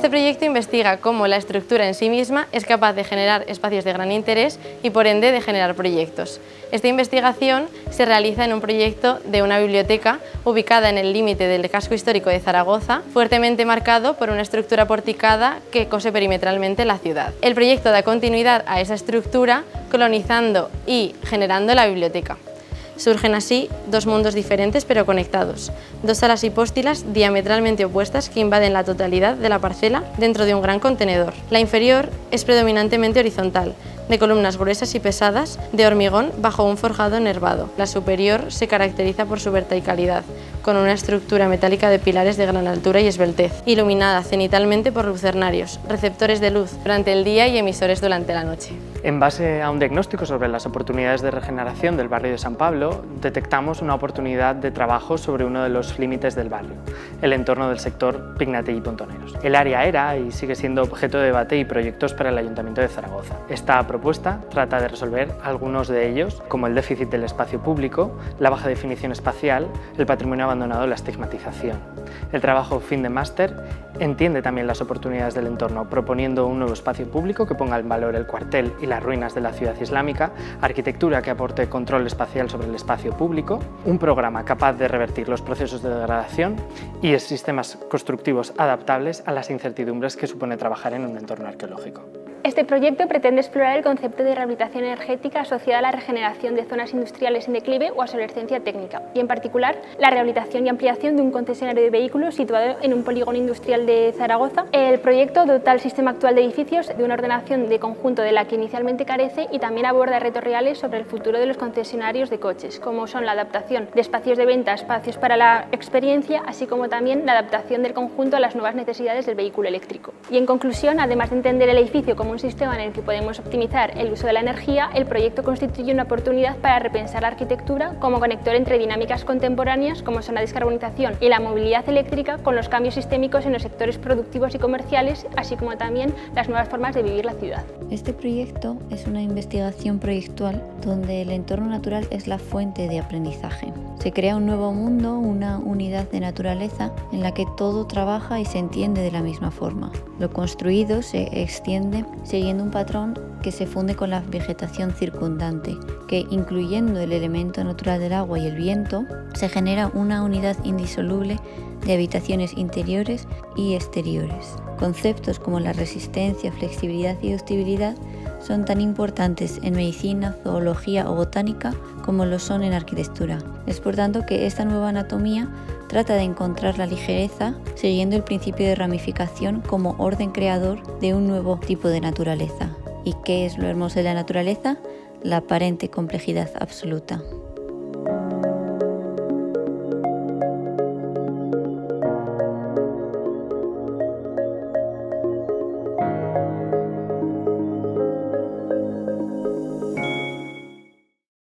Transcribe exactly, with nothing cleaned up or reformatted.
Este proyecto investiga cómo la estructura en sí misma es capaz de generar espacios de gran interés y por ende de generar proyectos. Esta investigación se realiza en un proyecto de una biblioteca ubicada en el límite del casco histórico de Zaragoza, fuertemente marcado por una estructura porticada que cose perimetralmente la ciudad. El proyecto da continuidad a esa estructura, colonizando y generando la biblioteca. Surgen así dos mundos diferentes pero conectados, dos salas hipóstilas diametralmente opuestas que invaden la totalidad de la parcela dentro de un gran contenedor. La inferior es predominantemente horizontal, de columnas gruesas y pesadas, de hormigón bajo un forjado nervado. La superior se caracteriza por su verticalidad, con una estructura metálica de pilares de gran altura y esbeltez, iluminada cenitalmente por lucernarios, receptores de luz durante el día y emisores durante la noche. En base a un diagnóstico sobre las oportunidades de regeneración del barrio de San Pablo, detectamos una oportunidad de trabajo sobre uno de los límites del barrio, el entorno del sector Pignatelli-Pontoneros. El área era y sigue siendo objeto de debate y proyectos para el Ayuntamiento de Zaragoza. Esta propuesta trata de resolver algunos de ellos, como el déficit del espacio público, la baja definición espacial, el patrimonio abandonado y la estigmatización. El trabajo fin de máster entiende también las oportunidades del entorno, proponiendo un nuevo espacio público que ponga en valor el cuartel y las ruinas de la ciudad islámica, arquitectura que aporte control espacial sobre el espacio público, un programa capaz de revertir los procesos de degradación y sistemas constructivos adaptables a las incertidumbres que supone trabajar en un entorno arqueológico. Este proyecto pretende explorar el concepto de rehabilitación energética asociada a la regeneración de zonas industriales en declive o obsolescencia técnica, y en particular la rehabilitación y ampliación de un concesionario de vehículos situado en un polígono industrial de Zaragoza. El proyecto dota al sistema actual de edificios de una ordenación de conjunto de la que inicialmente carece y también aborda retos reales sobre el futuro de los concesionarios de coches, como son la adaptación de espacios de venta a espacios para la experiencia, así como también la adaptación del conjunto a las nuevas necesidades del vehículo eléctrico. Y en conclusión, además de entender el edificio como un sistema en el que podemos optimizar el uso de la energía, el proyecto constituye una oportunidad para repensar la arquitectura como conector entre dinámicas contemporáneas como son la descarbonización y la movilidad eléctrica con los cambios sistémicos en los sectores productivos y comerciales, así como también las nuevas formas de vivir la ciudad. Este proyecto es una investigación proyectual donde el entorno natural es la fuente de aprendizaje. Se crea un nuevo mundo, una unidad de naturaleza en la que todo trabaja y se entiende de la misma forma. Lo construido se extiende siguiendo un patrón que se funde con la vegetación circundante, que incluyendo el elemento natural del agua y el viento, se genera una unidad indisoluble de habitaciones interiores y exteriores. Conceptos como la resistencia, flexibilidad y ductibilidad son tan importantes en medicina, zoología o botánica como lo son en arquitectura. Es por tanto que esta nueva anatomía trata de encontrar la ligereza siguiendo el principio de ramificación como orden creador de un nuevo tipo de naturaleza. ¿Y qué es lo hermoso de la naturaleza? La aparente complejidad absoluta.